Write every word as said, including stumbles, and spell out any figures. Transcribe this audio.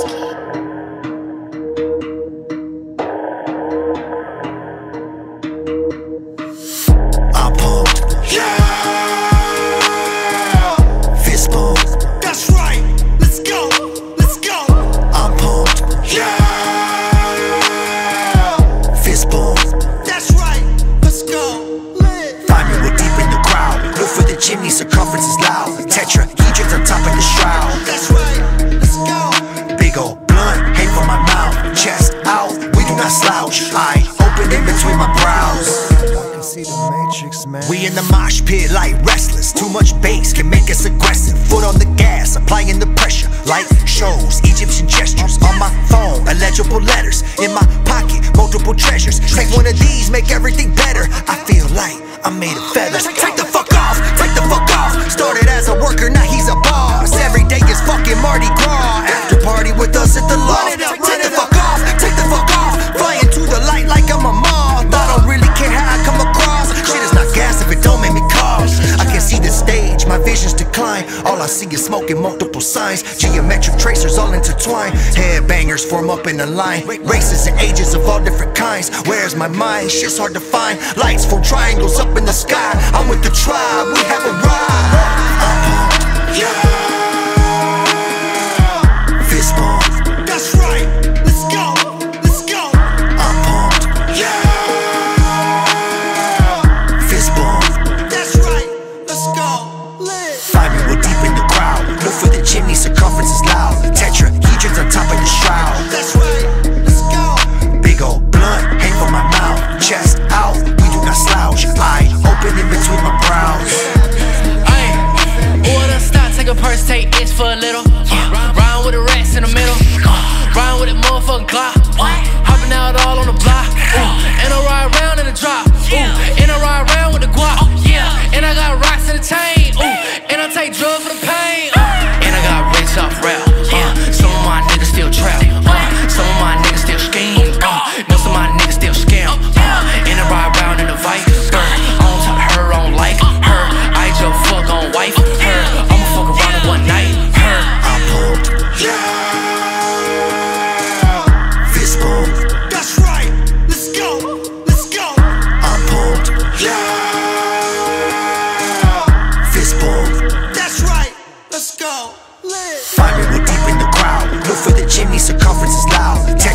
I'm pumped, yeah. Fist pump, that's right. Let's go, let's go. I'm pumped, yeah. Fist pump, that's right. Let's go. Find me real deep in the crowd. Look for the chimney, circumference is loud. Tetrahedrons on top of the shroud. That's right. Let's go. Big old blunt, hang from my mouth. Chest out, we do not slouch. Eye open in between my brows. See the Matrix, man. We in the mosh pit like restless. Too much bass can make us aggressive. Foot on the gas, applying the pressure. Light shows, Egyptian gestures. On my phone, illegible letters. In my pocket, multiple treasures. Take one of these, make everything better. I feel like I'm made of feathers. Take the fuck off, take the fuck off. Started as a worker, now he's a boss. Every day is fucking Mardi Gras. After party with us at the loft. Take the fuck off, take the fuck off. Flying to the light like I'm a moth. I don't really care how I come across. Shit is not gas if it don't make me cough. I can see the stage, my visions decline. All I see is smoke and multiple signs. Geometric tracers all intertwined. Headbangers form up in a line. Races and ages of all different kinds. Where's my mind? Shit's hard to find. Lights for triangles up in the sky. I'm with the tribe, we have a ride. I'm pumped, yeah. Fist pump, that's right. Let's go, let's go. I'm pumped, yeah. Fist bump, that's right. Let's go. Find me real deep in the crowd. Look for the chimney, circumference is loud. Tetrahedrons on top of the shroud. That's right. Let's go. Big old blunt, hang from my mouth. Chest out, we do not slouch. Eye open in between my brows. Ayy, order stop, take a purse, take itch for a little. Uh, Rhyme with the rats in the middle. Uh, Rhyme with that motherfucking Glock. Uh, hopping out all on the block. Ooh, and I ride around in the drop. Ooh, and I ride around with the guap. Yeah, and I got rocks in the chain. Ooh, and I take drugs for the pain. Uh, and I got rich off rap. Uh, some of my niggas still trap. Uh, some of my niggas still scheme. Uh, most of my niggas still scam. Uh, and I ride around in the Viper. On top of her, on like her. I just fuck on wife. Her, I'ma fuck around in one night. Her, I'm pumped, yeah. Fist pump, that's right. Let's go, let's go. I'm pumped, yeah. Fist pump, that's right. Let's go. Find me real deep in the crowd. Look for the chimney, circumference is loud.